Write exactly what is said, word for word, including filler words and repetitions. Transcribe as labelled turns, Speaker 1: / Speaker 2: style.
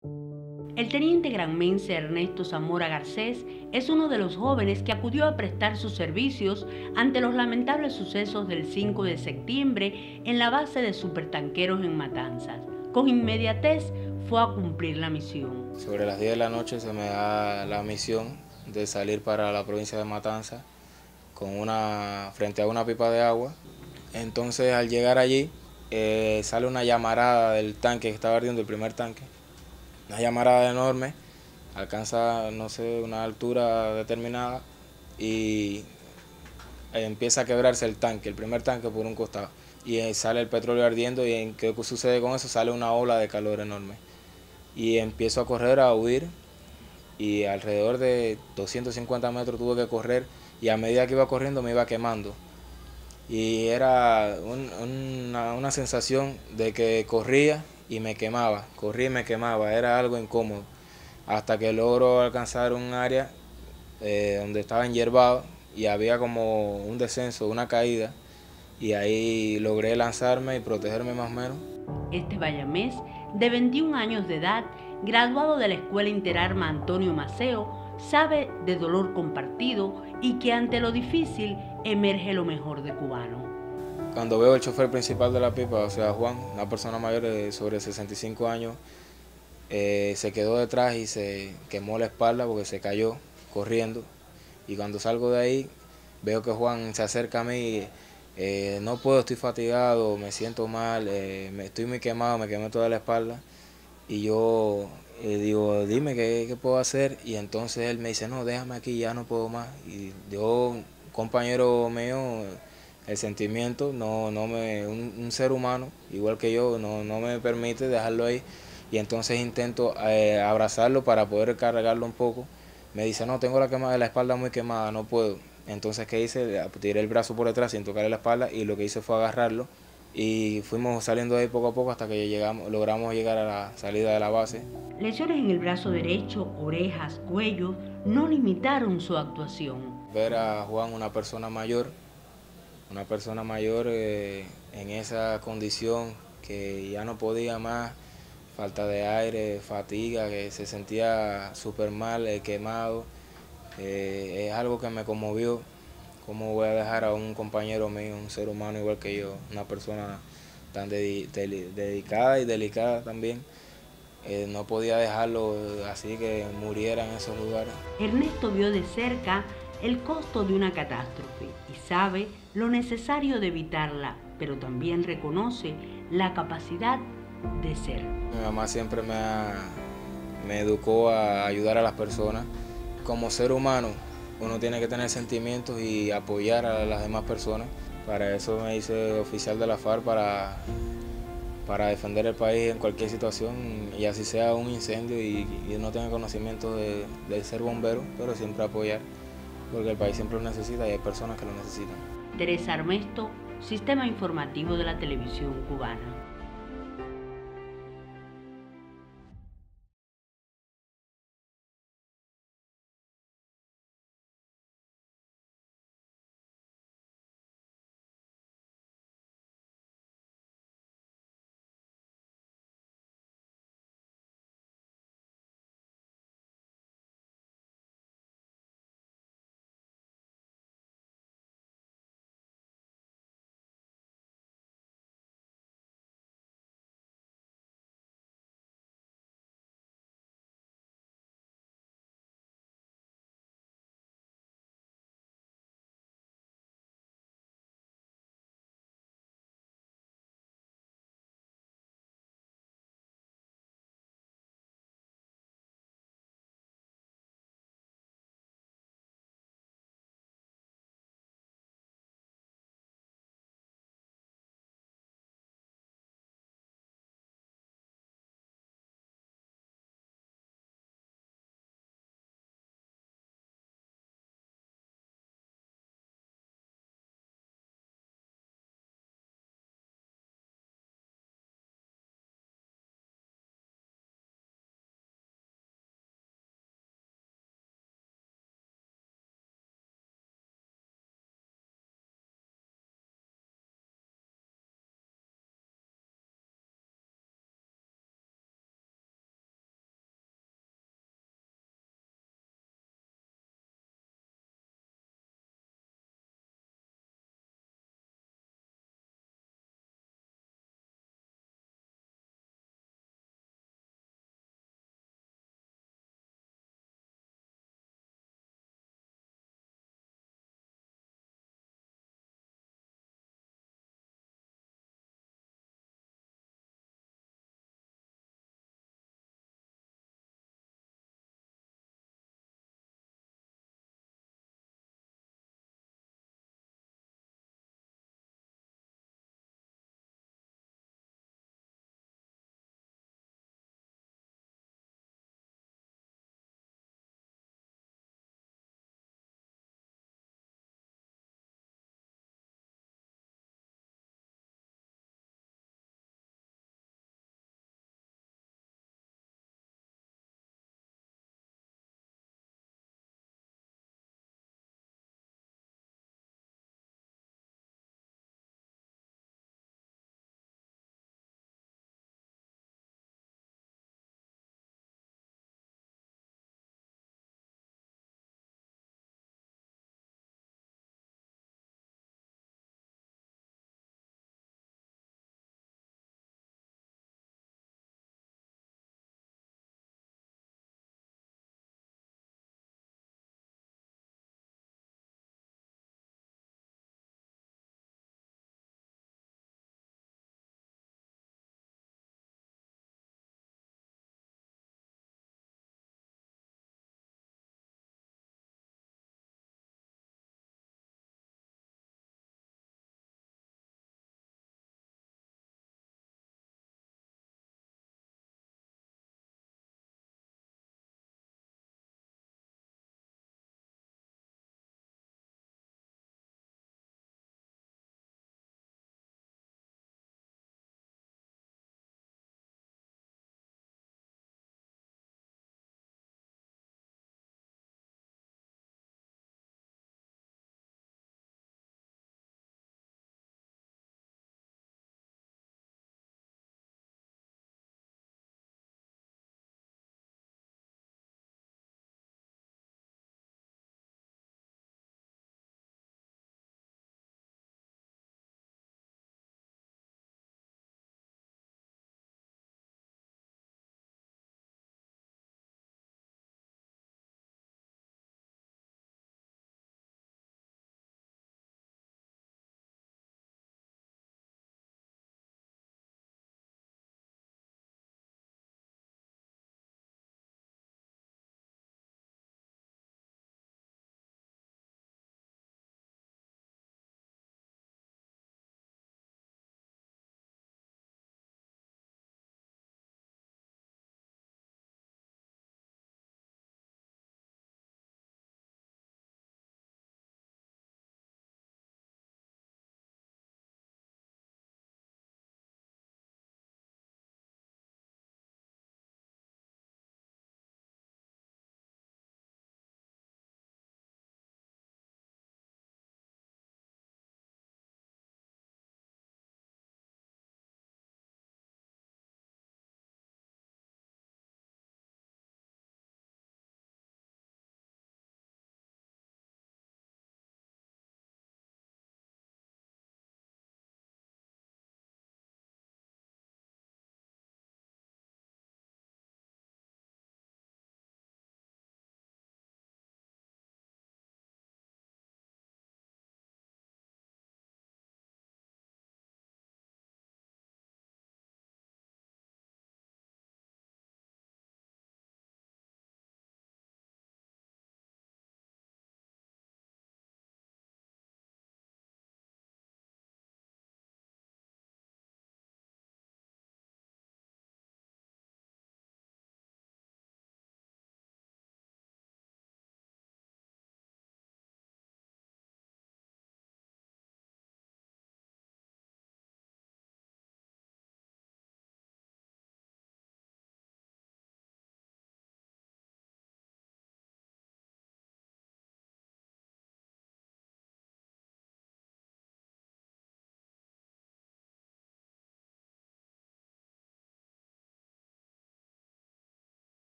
Speaker 1: El teniente granmense Ernesto Zamora Garcés es uno de los jóvenes que acudió a prestar sus servicios ante los lamentables sucesos del cinco de septiembre en la base de supertanqueros en Matanzas. Con inmediatez fue a cumplir la misión.
Speaker 2: Sobre las diez de la noche se me da la misión de salir para la provincia de Matanzas con una, frente a una pipa de agua. Entonces al llegar allí eh, sale una llamarada del tanque que estaba ardiendo, el primer tanque. Una llamarada enorme, alcanza, no sé, una altura determinada y empieza a quebrarse el tanque, el primer tanque por un costado. Y sale el petróleo ardiendo y en qué sucede con eso, sale una ola de calor enorme. Y empiezo a correr, a huir y alrededor de doscientos cincuenta metros tuve que correr y a medida que iba corriendo me iba quemando. Y era un, una, una sensación de que corría y me quemaba, corría y me quemaba, era algo incómodo, hasta que logro alcanzar un área eh, donde estaba enyerbado y había como un descenso, una caída, y ahí logré lanzarme y protegerme más o menos.
Speaker 1: Este bayamés, de veintiún años de edad, graduado de la Escuela Interarma Antonio Maceo, sabe de dolor compartido y que ante lo difícil emerge lo mejor de cubano.
Speaker 2: Cuando veo el chofer principal de la pipa, o sea Juan, una persona mayor de sobre sesenta y cinco años, eh, se quedó detrás y se quemó la espalda porque se cayó corriendo. Y cuando salgo de ahí, veo que Juan se acerca a mí, eh, no puedo, estoy fatigado, me siento mal, eh, me, estoy muy quemado, me quemé toda la espalda. Y yo eh, digo, dime qué, qué puedo hacer. Y entonces él me dice, no, déjame aquí, ya no puedo más. Y yo, un compañero mío, el sentimiento, no, no me, un, un ser humano, igual que yo, no, no me permite dejarlo ahí. Y entonces intento eh, abrazarlo para poder cargarlo un poco. Me dice, no, tengo la, quema, la espalda muy quemada, no puedo. Entonces, ¿qué hice? Tiré el brazo por detrás sin tocarle la espalda y lo que hice fue agarrarlo. Y fuimos saliendo de ahí poco a poco hasta que llegamos, logramos llegar a la salida de la base.
Speaker 1: Lesiones en el brazo derecho, orejas, cuello, no limitaron su actuación.
Speaker 2: Ver a Juan, una persona mayor, una persona mayor eh, en esa condición que ya no podía más, falta de aire, fatiga, que se sentía súper mal, eh, quemado, eh, es algo que me conmovió. ¿Cómo voy a dejar a un compañero mío, un ser humano igual que yo, una persona tan dedi dedicada y delicada también? Eh, no podía dejarlo así que muriera en esos lugares.
Speaker 1: Ernesto vio de cerca el costo de una catástrofe y sabe lo necesario de evitarla, pero también reconoce la capacidad de ser.
Speaker 2: Mi mamá siempre me, ha, me educó a ayudar a las personas. Como ser humano, uno tiene que tener sentimientos y apoyar a las demás personas. Para eso me hice oficial de la FARC, para, para defender el país en cualquier situación, y así sea un incendio y, y no tenga conocimiento de, de ser bombero, pero siempre apoyar, porque el país siempre lo necesita y hay personas que lo necesitan.
Speaker 1: Teresa Armesto, Sistema Informativo de la Televisión Cubana.